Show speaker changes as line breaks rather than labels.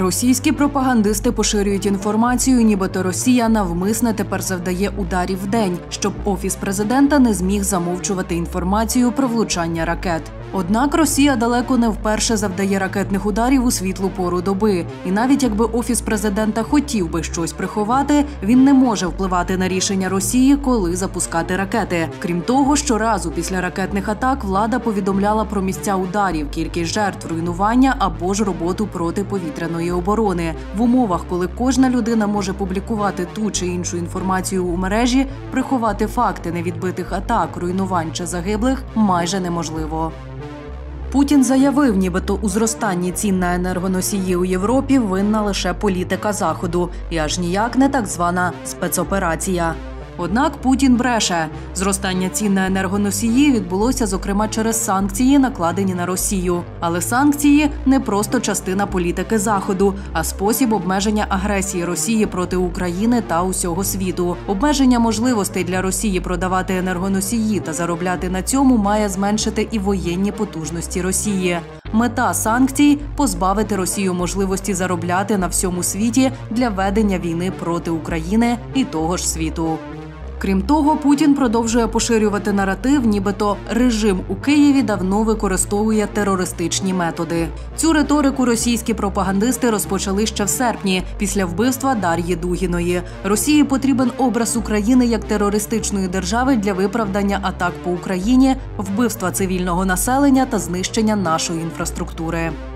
Російські пропагандисти поширюють інформацію, нібито Росія навмисне тепер завдає ударів в день, щоб Офіс президента не зміг замовчувати інформацію про влучання ракет. Однак Росія далеко не вперше завдає ракетних ударів у світлу пору доби. І навіть якби Офіс президента хотів би щось приховати, він не може впливати на рішення Росії, коли запускати ракети. Крім того, щоразу після ракетних атак влада повідомляла про місця ударів, кількість жертв, руйнування або ж роботу протиповітряної оборони. В умовах, коли кожна людина може публікувати ту чи іншу інформацію у мережі, приховати факти невідбитих атак, руйнувань чи загиблих майже неможливо. Путін заявив, нібито у зростанні цін на енергоносії у Європі винна лише політика Заходу і аж ніяк не так звана спецоперація. Однак Путін бреше. Зростання цін на енергоносії відбулося, зокрема, через санкції, накладені на Росію. Але санкції – не просто частина політики Заходу, а спосіб обмеження агресії Росії проти України та усього світу. Обмеження можливостей для Росії продавати енергоносії та заробляти на цьому має зменшити і воєнні потужності Росії. Мета санкцій – позбавити Росію можливості заробляти на всьому світі для ведення війни проти України і того ж світу. Крім того, Путін продовжує поширювати наратив, нібито режим у Києві давно використовує терористичні методи. Цю риторику російські пропагандисти розпочали ще в серпні, після вбивства Дар'ї Дугіної. Росії потрібен образ України як терористичної держави для виправдання атак по Україні, вбивства цивільного населення та знищення нашої інфраструктури.